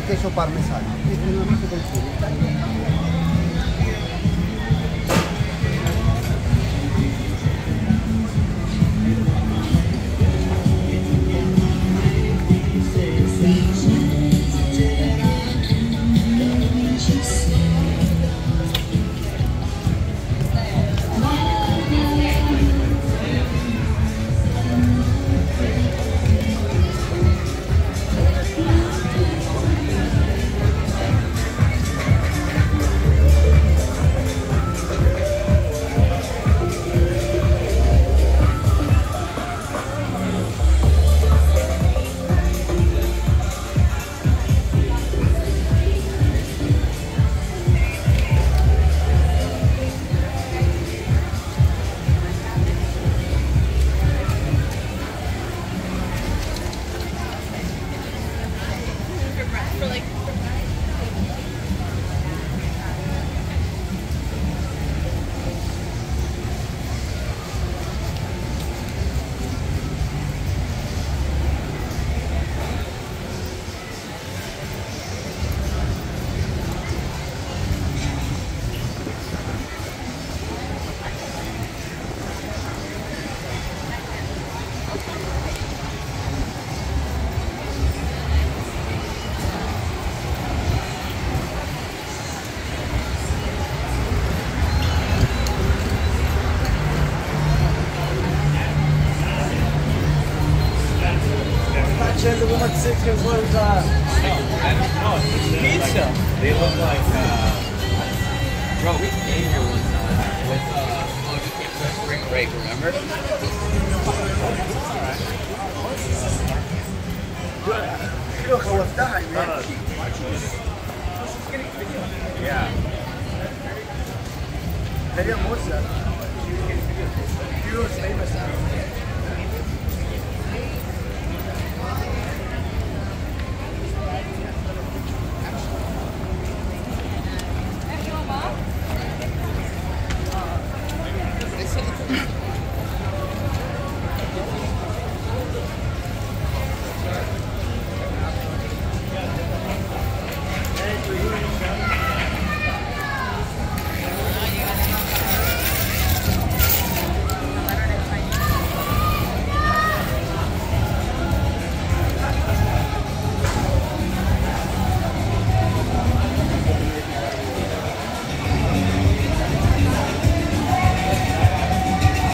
queso parmesano. Questo è un amico del fiume. The one Mexican was I don't know. pizza. They look like bro, we came here one time with we came for spring break, remember? Look, I was dying, man. Yeah. Very emotional.